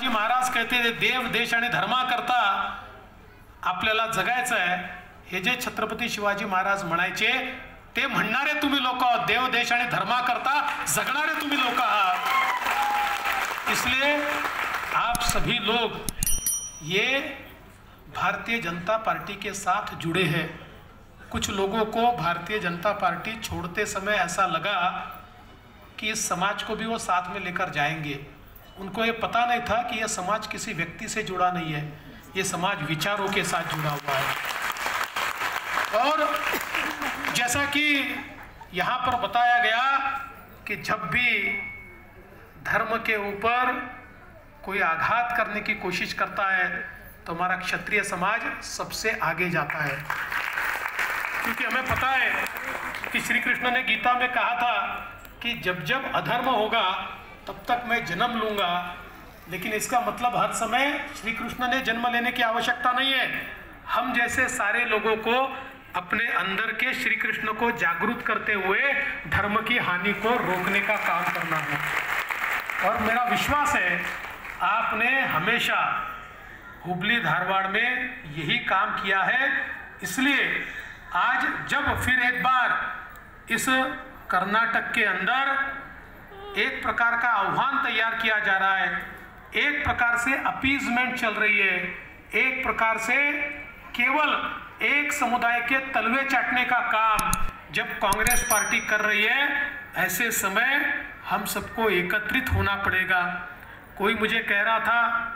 महाराज कहते देव देश आणि धर्माकरता आपल्याला जगायचं आहे, हे जे छत्रपती शिवाजी महाराज म्हणायचे ते म्हणणारे तुम्ही लोक आहात, देव देश आणि धर्माकरता जगणारे तुम्ही लोक आहात। इसलिए आप सभी लोग ये भारतीय जनता पार्टी के साथ जुड़े हैं। कुछ लोगों को भारतीय जनता पार्टी छोड़ते समय ऐसा लगा कि इस समाज को भी वो साथ में लेकर जाएंगे। उनको ये पता नहीं था कि यह समाज किसी व्यक्ति से जुड़ा नहीं है, ये समाज विचारों के साथ जुड़ा हुआ है। और जैसा कि यहाँ पर बताया गया कि जब भी धर्म के ऊपर कोई आघात करने की कोशिश करता है तो हमारा क्षत्रिय समाज सबसे आगे जाता है, क्योंकि हमें पता है कि श्री कृष्ण ने गीता में कहा था कि जब जब अधर्म होगा तब तक मैं जन्म लूंगा। लेकिन इसका मतलब हर समय श्री कृष्ण ने जन्म लेने की आवश्यकता नहीं है। हम जैसे सारे लोगों को अपने अंदर के श्री कृष्ण को जागरूक करते हुए धर्म की हानि को रोकने का काम करना है। और मेरा विश्वास है आपने हमेशा हुबली धारवाड़ में यही काम किया है। इसलिए आज जब फिर एक बार इस कर्नाटक के अंदर एक प्रकार का आह्वान तैयार किया जा रहा है, एक प्रकार से अपीजमेंट चल रही है, एक प्रकार से केवल एक समुदाय के तलवे चाटने का काम जब कांग्रेस पार्टी कर रही है, ऐसे समय हम सबको एकत्रित होना पड़ेगा। कोई मुझे कह रहा था